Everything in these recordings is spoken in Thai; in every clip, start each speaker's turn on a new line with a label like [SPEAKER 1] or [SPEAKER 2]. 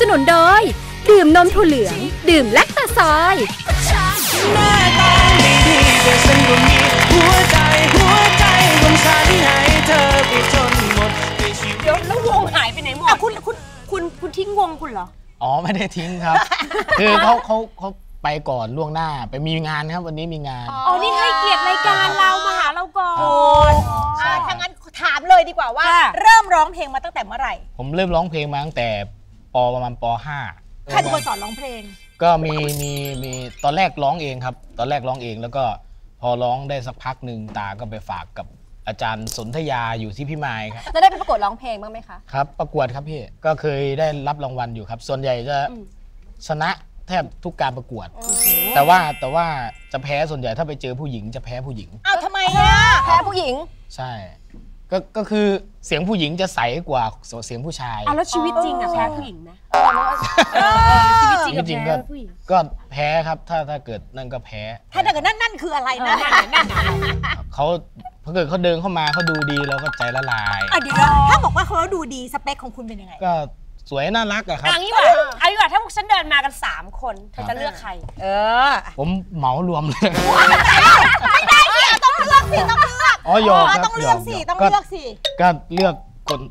[SPEAKER 1] นุนโดยดื่มนมถั่วเหลืองดื่มแลคตาซอย
[SPEAKER 2] หน้าตาไม่ดีแต่ฉันก็มีหัวใจของฉันให้เธอไปจนหมด
[SPEAKER 3] เดี๋ยวแล้ววงหายไปไหนหมดคุณทิ้งวงคุณเหรอ
[SPEAKER 4] อ๋อไม่ได้ทิ้งครับ คือเขาไปก่อนล่วงหน้าไปมีงานครับวันนี้มีงาน
[SPEAKER 3] อ๋อนี่ให้เกียรติรายการเรามาหาเราก่อน
[SPEAKER 5] ถ้างั้นถามเลยดีกว่าว่าเริ่มร้องเพลงมาตั้งแต่เมื่อไหร่
[SPEAKER 4] ผมเริ่มร้องเพลงมาตั้งแต่ประมาณป .5
[SPEAKER 5] ใครเป็นคนสอนร้องเพลง
[SPEAKER 4] ก็มีตอนแรกร้องเองครับตอนแรกร้องเองแล้วก็พอร้องได้สักพักหนึ่งตาก็ไปฝากกับอาจารย์สนธยาอยู่ที่พี่มายครับ
[SPEAKER 5] แล้วได้ไปประกวดร้องเพลงบ้างไหมคะ
[SPEAKER 4] ครับประกวดครับพี่ก็เคยได้รับรางวัลอยู่ครับส่วนใหญ่จะชนะแทบทุกการประกวดแต่ว่าจะแพ้ส่วนใหญ่ถ้าไปเจอผู้หญิงจะแพ้ผู้หญิง
[SPEAKER 5] อ้าวทำไมอ่ะแพ้ผู้หญิง
[SPEAKER 4] ใช่ก็คือเสียงผู้หญิงจะใสกว่าเสียงผู้ชาย
[SPEAKER 3] แล้วชีวิตจริงอะแพ้ผู้หญิงไหมชีวิตจริง
[SPEAKER 4] ก็แพ้ครับถ้าเกิดนั่นก็แพ้
[SPEAKER 5] ถ้าเกิดนั่นคืออะไรนะ
[SPEAKER 4] เขาเกิดเขาเดินเข้ามาเขาดูดีเราก็ใจละลาย
[SPEAKER 5] เดี๋ยวถ้าบอกว่าเขาดูดีสเปคของคุณเป็นยังไง
[SPEAKER 4] ก็สวยน่ารักอะครับ
[SPEAKER 3] อันนี้ว่าถ้าพวกฉันเดินมากัน3คนเธอจะเลือกใคร
[SPEAKER 4] ผมเหมารวมเลย
[SPEAKER 5] ไม่ได้สิต้องเลือกสิต้องเลือก
[SPEAKER 4] อ๋อยอม
[SPEAKER 5] ต้องเลือกสิต้องเลือกสิ
[SPEAKER 4] ก็เลือกคน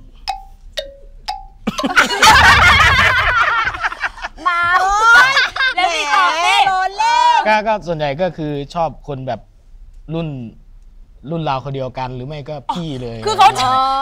[SPEAKER 3] มาแล้วนี่ตอบดิ
[SPEAKER 4] ก็ส่วนใหญ่ก็คือชอบคนแบบรุ่นราวคนเดียวกันหรือไม่ก็พี่เลย
[SPEAKER 3] คือเขา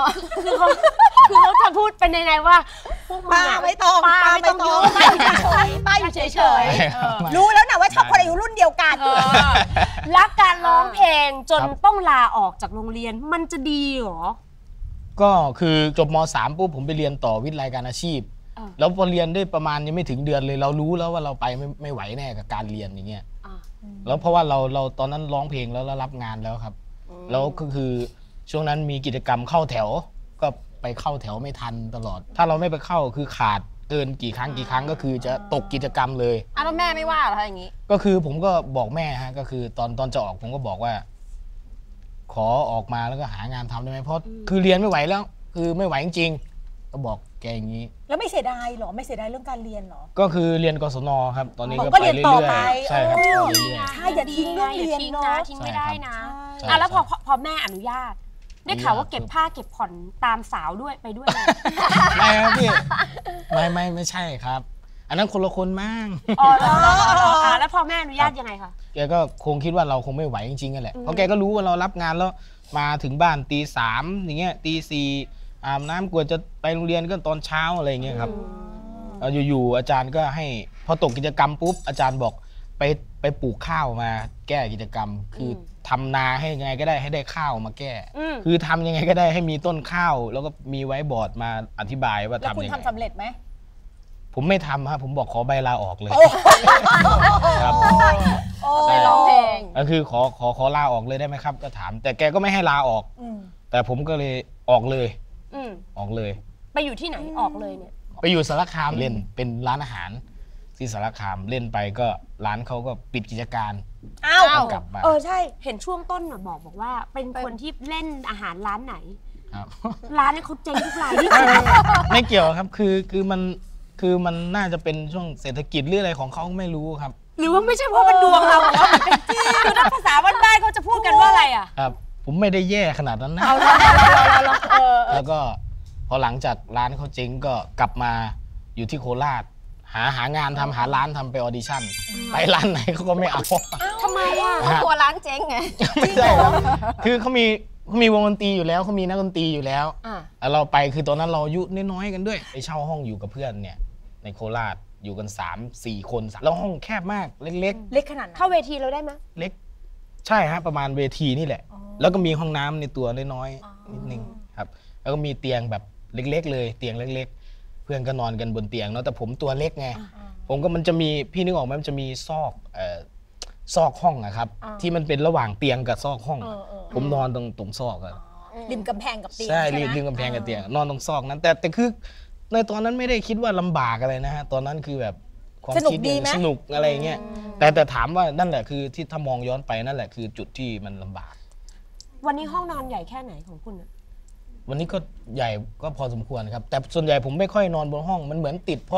[SPEAKER 3] จะพูดเป็นในว่าพวก
[SPEAKER 5] ป้าไม่ต้องป้าอยู่เฉยรู้แล้วนะว่าชอบคนอายุรุ่นเดียวกัน
[SPEAKER 3] รักการร้องเพลงจนต้องลาออกจากโรงเรียนมันจะดีหรอ
[SPEAKER 4] ก็คือจบม.3 ปุ๊บผมไปเรียนต่อวิทยาลัยการอาชีพแล้วพอเรียนได้ประมาณยังไม่ถึงเดือนเลยเรารู้แล้วว่าเราไปไม่ไหวแน่กับการเรียนอย่างเงี้ยแล้วเพราะว่าเราตอนนั้นร้องเพลงแล้วรับงานแล้วครับแล้วก็คือช่วงนั้นมีกิจกรรมเข้าแถวก็ไปเข้าแถวไม่ทันตลอดถ้าเราไม่ไปเข้าคือขาดเกินกี่ครั้งก็คือจะตกกิจกรรมเลย
[SPEAKER 5] แล้วแม่ไม่ว่าเหรออย่างนี้
[SPEAKER 4] ก็คือผมก็บอกแม่ฮะก็คือตอนจะออกผมก็บอกว่าขอออกมาแล้วก็หางานทำได้ไหมเพราะคือเรียนไม่ไหวแล้วคือไม่ไหวจริงๆก็บอกแกอย่างนี้
[SPEAKER 5] แล้วไม่เสียดายหรอไม่เสียดายเรื่องการเรียนหรอ
[SPEAKER 4] ก็คือเรียนกศนครับตอนนี้ก็
[SPEAKER 5] ไปเรื่อย
[SPEAKER 4] ๆใช่ครับ
[SPEAKER 5] ใช่อย่าทิ้งเรื่องเรียนเนาะ
[SPEAKER 3] ทิ้งไม่ได้นะแล้วพอแม่อนุญาตได้ข่าวว่าเก็บผ้าเก็บผ่อนตามสาวด้วยไปด้วย
[SPEAKER 4] ไม่ครับพี่ไม่ใช่ครับอันนั้นคนละคนมั่ง
[SPEAKER 3] แล้วพอแม่อนุญาตยังไงคะ
[SPEAKER 4] แกก็คงคิดว่าเราคงไม่ไหวจริงๆกันแหละเพราะแกก็รู้ว่าเรารับงานแล้วมาถึงบ้านตี 3อย่างเงี้ยตี 4อาบน้ำกว่าจะไปโรงเรียนก็ตอนเช้าอะไรเงี้ยครับอยู่ๆอาจารย์ก็ให้พอตกกิจกรรมปุ๊บอาจารย์บอกไปปลูกข้าวมาแก้กิจกรรมคือทำนาให้ยังไงก็ได้ให้ได้ข้าวมาแก้คือทำยังไงก็ได้ให้มีต้นข้าวแล้วก็มีไว้บอร์ดมาอธิบายว่าทำยังไง
[SPEAKER 5] แล้วคุณทำสำเร็จไหม
[SPEAKER 4] ผมไม่ทำครับผมบอกขอใบลาออกเลย
[SPEAKER 5] ครับไปร้องเพลง
[SPEAKER 4] ก็คือขอลาออกเลยได้ไหมครับก็ถามแต่แกก็ไม่ให้ลาออกแต่ผมก็เลยออกเลย
[SPEAKER 3] ไปอยู่ที่ไหนออกเลยเนี่ย
[SPEAKER 4] ไปอยู่สารคามเล่นเป็นร้านอาหารที่สารคามเล่นไปก็ร้านเขาก็ปิดกิจการกลับมา
[SPEAKER 3] ใช่เห็นช่วงต้นบอกว่าเป็นคนที่เล่นอาหารร้านไหนร้านนี้เขาเจ๊งทุกรายนี่
[SPEAKER 4] ไม่เกี่ยวครับคือมันน่าจะเป็นช่วงเศรษฐกิจหรืออะไรของเขาไม่รู้ครับ
[SPEAKER 3] หรือว่าไม่ใช่เพราะมันดวงเราคือถ้าภาษาบ้านได้เขาจะพูดกันว่าอะไรอ่ะ
[SPEAKER 4] ครับผมไม่ได้แย่ขนาดนั้นนะแล้วก็พอหลังจากร้านเขาเจ๊งก็กลับมาอยู่ที่โคราชหางานทำหาร้านทำไปออดิชั่นไปร้านไหนเขาก็ไม่เอา
[SPEAKER 3] ทำไมอ่ะ
[SPEAKER 5] กลัวร้านเจ๊งไง
[SPEAKER 4] ไม่ใช่ครับคือเขามีวงดนตรีอยู่แล้วเขามีนักดนตรีอยู่แล้วเราไปคือตอนนั้นเราอายุน้อยๆกันด้วยไปเช่าห้องอยู่กับเพื่อนเนี่ยในโคราชอยู่กัน 3-4 คนแล้วห้องแคบมากเล็ก
[SPEAKER 5] ขนาดนั้น
[SPEAKER 3] เข้าเวทีเราได้ไหม
[SPEAKER 4] เล็กใช่ฮะประมาณเวทีนี่แหละแล้วก็มีห้องน้ำในตัวน้อยๆนิดนึงครับแล้วก็มีเตียงแบบเล็กๆเลยเตียงเล็กๆเพื่อนก็นอนกันบนเตียงเนาะแต่ผมตัวเล็กไงผมก็มันจะมีพี่นึกออกไหมมันจะมีซอกห้องอะครับที่มันเป็นระหว่างเตียงกับซอกห้องผมนอนตรงซอกอะ
[SPEAKER 5] ริมกำแพงกับเตียง
[SPEAKER 4] ใช่ริมกำแพงกับเตียงนอนตรงซอกนั้นแต่คือในตอนนั้นไม่ได้คิดว่าลำบากอะไรนะฮะตอนนั้นคือแบบความคิดสนุกอะไรเงี้ยแต่ถามว่านั่นแหละคือที่ถ้ามองย้อนไปนั่นแหละคือจุดที่มันลำบาก
[SPEAKER 3] วันนี้ห้องนอนใหญ่แค่ไหนของคุณ
[SPEAKER 4] วันนี้ก็ใหญ่ก็พอสมควรครับแต่ส่วนใหญ่ผมไม่ค่อยนอนบนห้องมันเหมือนติดเพราะ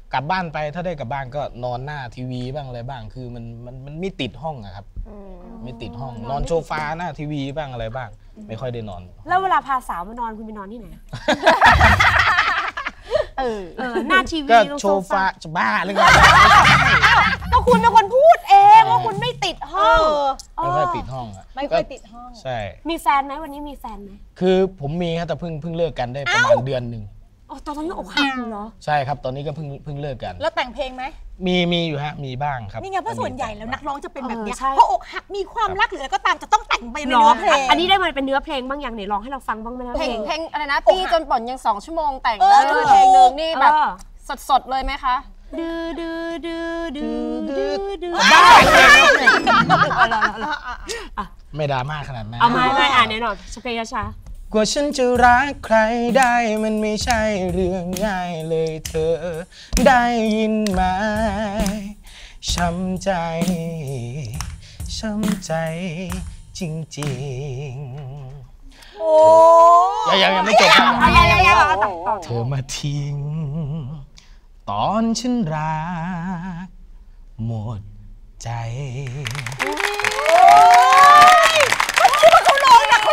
[SPEAKER 4] กลับบ้านไปถ้าได้กลับบ้านก็นอนหน้าทีวีบ้างอะไรบ้างคือมันไม่ติดห้องอะครับไม่ติดห้องนอนโซฟาหน้าทีวีบ้างอะไรบ้างไม่ค่อยได้นอน
[SPEAKER 3] แล้วเวลาพาสาวมานอนคุณไปนอนที่ไหนหน้าทีวี
[SPEAKER 4] ก็โซฟาจะบ้าหรือไง
[SPEAKER 3] ก็คุณเป็นคนพูดเองว่าคุณไม่ติดห้อง
[SPEAKER 4] ไม่ค่อยติดห้องอะ
[SPEAKER 5] ไม่ค่อยติดห้อง
[SPEAKER 4] ใช่
[SPEAKER 3] มีแฟนไหมวันนี้มีแฟนไหม
[SPEAKER 4] คือผมมีครับแต่เพิ่งเลิกกันได้ประมาณเดือนหนึ่ง
[SPEAKER 3] อ๋อตอนนั้นอกหักเหรอ
[SPEAKER 4] ใช่ครับตอนนี้ก็เพิ่งเลิกกัน
[SPEAKER 5] แล้วแต่งเพลงไหม
[SPEAKER 4] มีอยู่ฮะมีบ้างครับ
[SPEAKER 5] นี่ไงเพราะส่วนใหญ่แล้วนักร้องจะเป็นแบบเนี้ย
[SPEAKER 3] ใช่
[SPEAKER 5] เพราะอกหักมีความรักหรืออะไรก็ตามจะต้องแต่งไปในเนื้อเพลง
[SPEAKER 3] อันนี้ได้มาเป็นเนื้อเพลงบ้างอย่างไหนลองให้เราฟังบ้างไหมนะ
[SPEAKER 6] เพลงอะไรนะปี้จนป่อนยัง2 ชั่วโมงแต่งได้เลยเพลงนึงนี่แบบสดๆเลยไหมคะ
[SPEAKER 3] ดื้อดื้อดื้อดื้อดื้อดื้อ
[SPEAKER 4] ไม่ดราม่าขนาดนั้น
[SPEAKER 3] เอาไม่อ่านแน่นอนสเปรย์ช้าก
[SPEAKER 4] ว่าฉันจะรักใครได้มันไม่ใช่เรื่องง่ายเลยเธอได้ยินไหมช้ำใจจริงๆโอ้ยังไม่จบครับเธอมาทิ้งตอนฉันรักหมดใจ
[SPEAKER 5] เขาหล่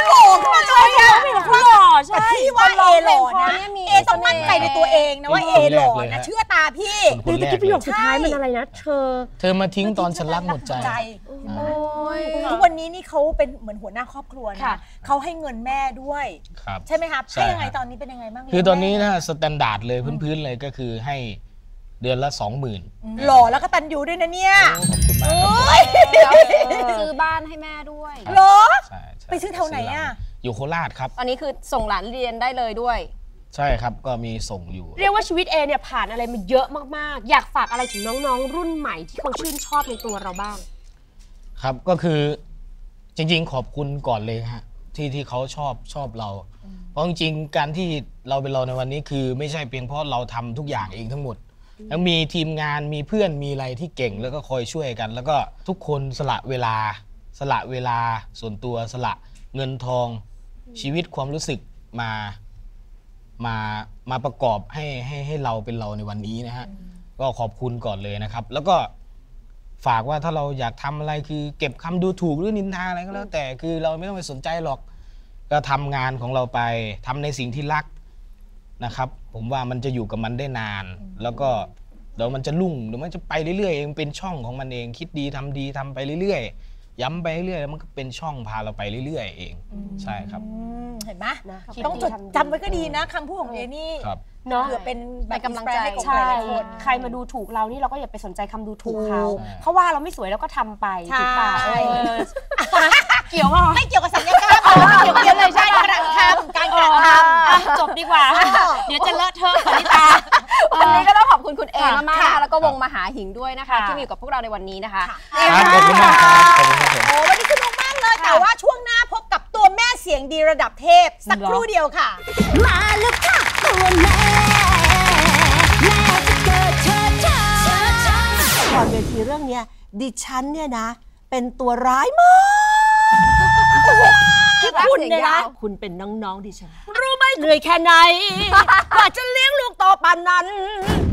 [SPEAKER 5] อใช่พี่ว่าเอหล่อนะเอต้องมั่นใจในตัวเองนะว่าเอหล่อนะเชื่อตาพี่
[SPEAKER 3] เดี๋ยวตะกี้ประโยคสุดท้ายมันอะไรนะ
[SPEAKER 4] เธอมาทิ้งตอนฉันรักหมดใจ
[SPEAKER 5] ทุกวันนี้นี่เขาเป็นเหมือนหัวหน้าครอบครัวนะเขาให้เงินแม่ด้วยใช่ไหมครับให้ยังไงตอนนี้เป็นยังไงบ้าง
[SPEAKER 4] คือตอนนี้นะสแตนดาร์ดเลยพื้นๆเลยก็คือให้เดือนละ 20,000
[SPEAKER 5] หล่อแล้วก็ตันยูด้วยนะเนี่ย
[SPEAKER 4] ขอบคุณมาก
[SPEAKER 6] ซื้อบ้านให้แม่ด้วย
[SPEAKER 5] หรอ
[SPEAKER 4] ใช่
[SPEAKER 5] ไปซื้อแถวไหนอ่ะ
[SPEAKER 4] อยู่โคราชครับ
[SPEAKER 6] อันนี้คือส่งหลานเรียนได้เลยด้วย
[SPEAKER 4] ใช่ครับก็มีส่งอยู่
[SPEAKER 3] เรียกว่าชีวิตเอเนี่ยผ่านอะไรมาเยอะมากๆอยากฝากอะไรถึงน้องๆรุ่นใหม่ที่เขาชื่นชอบในตัวเราบ้าง
[SPEAKER 4] ครับก็คือจริงๆขอบคุณก่อนเลยฮะที่เขาชอบเราเพราะจริงๆการที่เราเป็นเราในวันนี้คือไม่ใช่เพียงเพราะเราทำทุกอย่างเองทั้งหมดยังมีทีมงานมีเพื่อนมีอะไรที่เก่งแล้วก็คอยช่วยกัน แล้วก็ทุกคนสละเวลาส่วนตัวสละเงินทองชีวิตความรู้สึกมาประกอบให้เราเป็นเราในวันนี้นะฮะก็ขอบคุณก่อนเลยนะครับแล้วก็ฝากว่าถ้าเราอยากทำอะไรคือเก็บคำดูถูกหรือนินทาอะไรก็แล้วแต่คือเราไม่ต้องไปสนใจหรอกก็ทำงานของเราไปทำในสิ่งที่รักนะครับผมว่ามันจะอยู่กับมันได้นานแล้วก็เดี๋ยวมันจะรุ่งเดี๋ยวมันจะไปเรื่อยๆเองเป็นช่องของมันเองคิดดีทำดีทำไปเรื่อยๆย้ำไปเรื่อยๆแล้วมันก็เป็นช่องพาเราไปเรื่อยๆเองใช่ครับ
[SPEAKER 5] เห็นไหมต้องจดจำไว้ก็ดีนะคำพูดของเอนี่
[SPEAKER 3] เนาะ
[SPEAKER 5] เผื่อเป็นแบบ
[SPEAKER 6] กำลังใจ
[SPEAKER 3] ใช่ใครมาดูถูกเรานี่เราก็อย่าไปสนใจคำดูถูกเขาว่าเราไม่สวยเราก็ทำไปถูกป่ะเกี่ยวว่า
[SPEAKER 5] ไม่เกี่ยวกับสัญญากรรมเกี่ยวเลยใช่การกระทำ
[SPEAKER 3] จบดีกว่าเดี๋ยวจะเลอะเทอะนิตา
[SPEAKER 6] วันนี้ก็ต้องขอบคุณคุณเอมากๆแล้วก็วงมหาหิงด้วยนะคะที่มีอยู่กับพวกเราในวันนี้นะคะ
[SPEAKER 4] ขอบคุณมากครับขอบคุณครับผม
[SPEAKER 5] โอ้วันนี้สนุกมากเลยแต่ว่าช่วงหน้าพบกับตัวแม่เสียงดีระดับเทพสักครู่เดียวค่ะ
[SPEAKER 1] มาแล้วค่ะตัวแม่จะเกิดเธอ
[SPEAKER 5] ก่อนเวทีเรื่องนี้ดิฉันเนี่ยนะเป็นตัวร้ายมากที่คุณเนี่ยนะคุณเป็นน้องๆดิฉันรู้ไหมเหนื่อยแค่ไหนกว่าจะเลี้ยงลูกต่อปานนั้น